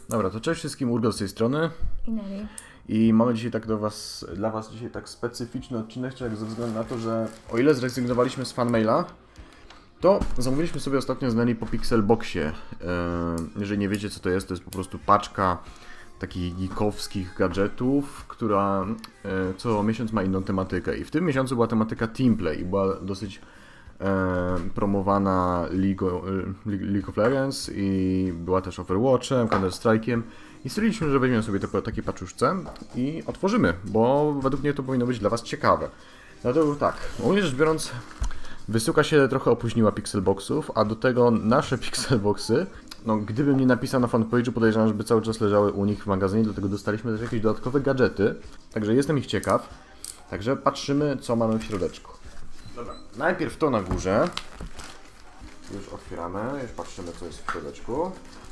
Dobra, to cześć wszystkim, Urgo z tej strony. I Nelly. I mamy dzisiaj tak dla was dzisiaj tak specyficzny odcinek, ze względu na to, że o ile zrezygnowaliśmy z fanmaila, to zamówiliśmy sobie ostatnio z Nelly po Pixelboxie. Jeżeli nie wiecie co to jest po prostu paczka takich geekowskich gadżetów, która co miesiąc ma inną tematykę. I w tym miesiącu była tematyka Teamplay i była dosyć promowana League of Legends i była też Overwatchem, Counter-Strike'iem i stwierdziliśmy, że weźmiemy sobie takie paczuszce i otworzymy, bo według mnie to powinno być dla was ciekawe. Dlatego tak, ogólnie rzecz biorąc, wysyłka się trochę opóźniła Pixelboxów, a do tego nasze Pixelboxy, no gdybym nie napisał na fanpage'u, podejrzewam, żeby cały czas leżały u nich w magazynie, dlatego dostaliśmy też jakieś dodatkowe gadżety, także jestem ich ciekaw, także patrzymy co mamy w środeczku. Dobra, najpierw to na górze. Już otwieramy, już patrzymy co jest w środeczku.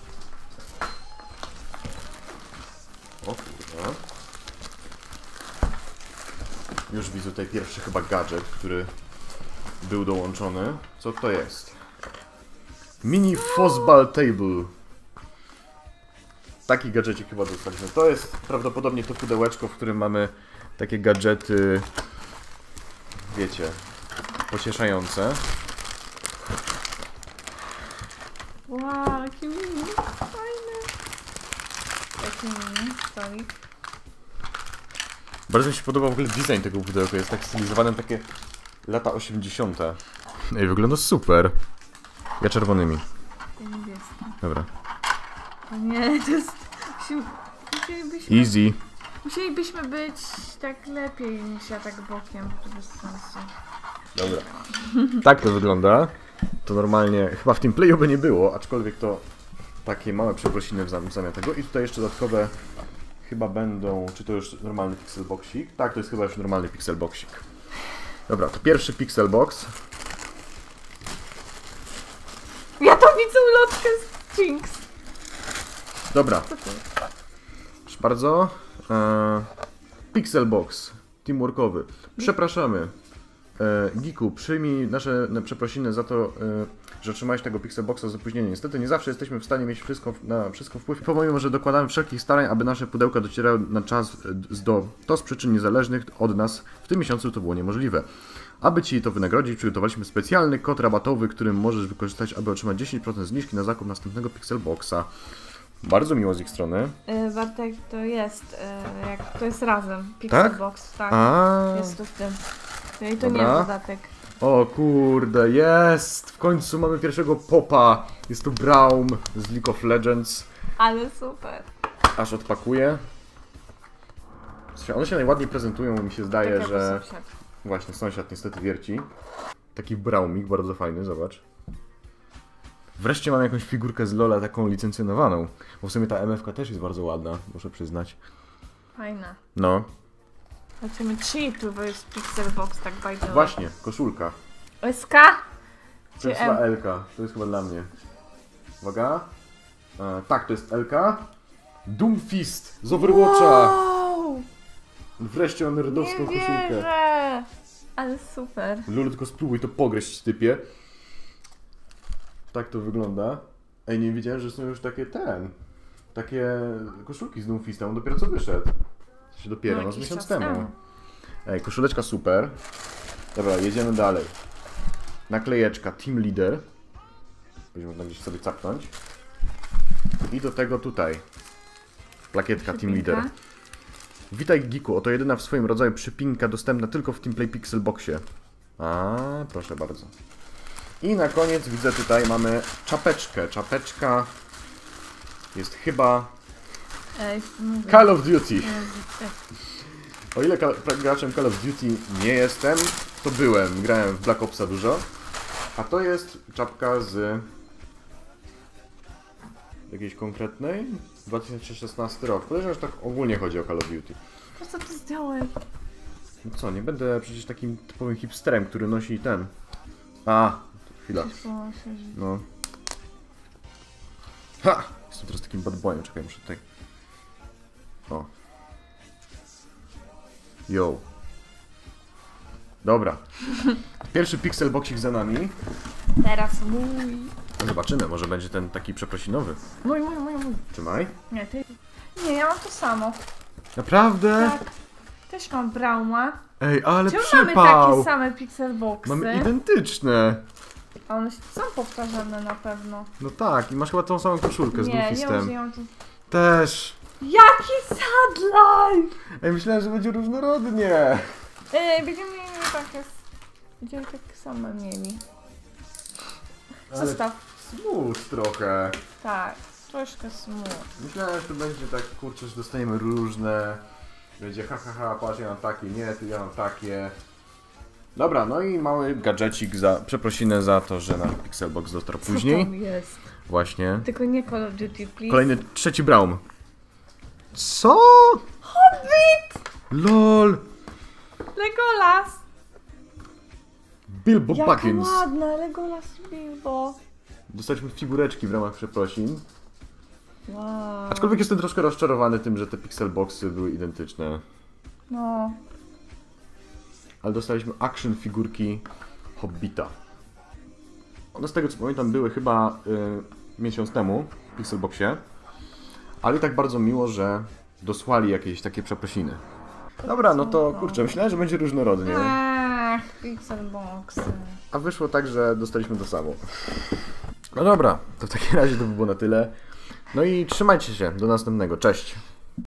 O kurde. Już widzę tutaj pierwszy chyba gadżet, który był dołączony. Co to jest? Mini Fuzzball Table. Taki gadżecik chyba dostaliśmy. To jest prawdopodobnie to pudełeczko, w którym mamy takie gadżety, wiecie, pocieszające. Wow, jaki mini, fajny. Jaki mini, stolik. Bardzo mi się podoba w ogóle design tego pudełka, jest tak stylizowane takie lata 80. Ej, wygląda super. Ja czerwonymi. Ja niebieski. Dobra. O nie, to jest... Musielibyśmy... Easy. Musielibyśmy być tak lepiej niż ja tak bokiem, to bez sensu. Dobra. Tak to wygląda. To normalnie, chyba w Teamplayu by nie było, aczkolwiek to takie małe przeprosiny w zamian tego. I tutaj jeszcze dodatkowe chyba będą, czy to już normalny Pixelboxik? Tak, to jest chyba już normalny Pixelboxik. Dobra, to pierwszy Pixelbox. Ja to widzę ulotkę z Jinx. Dobra. Co to jest? Proszę bardzo. Pixelbox. Teamworkowy. Przepraszamy. Geeku, przyjmij nasze przeprosiny za to, że otrzymałeś tego Pixelboxa z opóźnieniem. Niestety nie zawsze jesteśmy w stanie mieć na wszystko wpływ. Pomimo, że dokładamy wszelkich starań, aby nasze pudełka docierały na czas to z przyczyn niezależnych od nas w tym miesiącu to było niemożliwe. Aby Ci to wynagrodzić, przygotowaliśmy specjalny kod rabatowy, którym możesz wykorzystać, aby otrzymać 10% zniżki na zakup następnego Pixelboxa. Bardzo miło z ich strony. Bartek, to jest, jak to jest razem, Pixelbox, tak? Jest to w tym. No i to Dobra. nie jest dodatek. O kurde, jest! W końcu mamy pierwszego popa. Jest to Braum z League of Legends. Ale super. Aż odpakuję. One się najładniej prezentują, mi się zdaje, tak że... Sąsiad. Właśnie, sąsiad niestety wierci. Taki Braumik, bardzo fajny, zobacz. Wreszcie mam jakąś figurkę z LoL'a taką licencjonowaną. Bo w sumie ta MF-ka też jest bardzo ładna, muszę przyznać. Fajna. No. Zobaczymy, czyj tu jest Pixelbox, tak by the way. Właśnie, koszulka. SK? To Czy jest M? chyba LK, to jest chyba dla mnie. Uwaga. Tak, to jest LK. Doomfist z Overwatcha. Wow! Wreszcie mam nerdowską Nie koszulkę. wierzę! Ale super. Lulu, tylko spróbuj to pogryźć, typie. Tak to wygląda. Ej, nie wiedziałem, że są już takie koszulki z Doomfista, on dopiero co wyszedł. To się dopiero, no z jakiś miesiąc czas temu. temu. Ej, koszuleczka super. Dobra, jedziemy dalej. Naklejeczka Team Leader. Będziemy można gdzieś sobie capnąć. I do tego tutaj plakietka Team Leader. Witaj Geeku, oto jedyna w swoim rodzaju przypinka dostępna tylko w Teamplay Pixelboxie. Proszę bardzo. I na koniec widzę tutaj mamy czapeczkę. Czapeczka jest chyba Call of Duty. O ile graczem Call of Duty nie jestem, to grałem w Black Opsa dużo. A to jest czapka z jakiejś konkretnej 2016 rok. Podejrzewam, że tak ogólnie chodzi o Call of Duty. Po co to zdjąłeś? No co, nie będę przecież takim typowym hipsterem, który nosi ten... Chwila. No. Ha! Jestem teraz takim bad boyem, czekaj, muszę tutaj... O. Yo. Dobra. Pierwszy Pixelboxik za nami. Teraz mój. Zobaczymy, może będzie ten taki przeprosinowy. Mój. Trzymaj. Nie, ty... Nie, ja mam to samo. Naprawdę? Tak. Też mam Brauma. Ej, ale Czemu przypał! mamy takie same Pixelboxy? Mamy identyczne. A one są powtarzane na pewno. No tak, i masz chyba tą samą koszulkę z Nie, Doofistem. nie mam tu... Też. Jaki sadlaj! Ej, myślałem, że będzie różnorodnie. Będziemy mieli takie... Będziemy takie same mieli. Ale Zostaw. smooth trochę. Tak, troszkę smooth. Myślałem, że to będzie tak, kurczę, że dostaniemy różne. Będzie ha, patrz, ja mam takie, nie, ty ja mam takie. Dobra, no i mały gadżecik za przeprosinę za to, że nasz Pixelbox dotarł później. Co tam jest? Właśnie. Tylko nie Call of Duty, please. Kolejny, trzeci Braum. Co? Hobbit! LOL! Legolas! Bilbo Jaka Baggins. ładna, Legolas i Bilbo. Dostaliśmy figureczki w ramach przeprosin. Wow. Aczkolwiek jestem troszkę rozczarowany tym, że te Pixelboxy były identyczne. No. Ale dostaliśmy action figurki Hobbita. One z tego co pamiętam były chyba miesiąc temu w Pixelboxie. Ale i tak bardzo miło, że dosłali jakieś takie przeprosiny. Dobra, no to kurczę, myślałem, że będzie różnorodnie. Ach, Pixelboxy. A wyszło tak, że dostaliśmy to samo. No dobra, to w takim razie to by było na tyle. No i trzymajcie się, do następnego, cześć!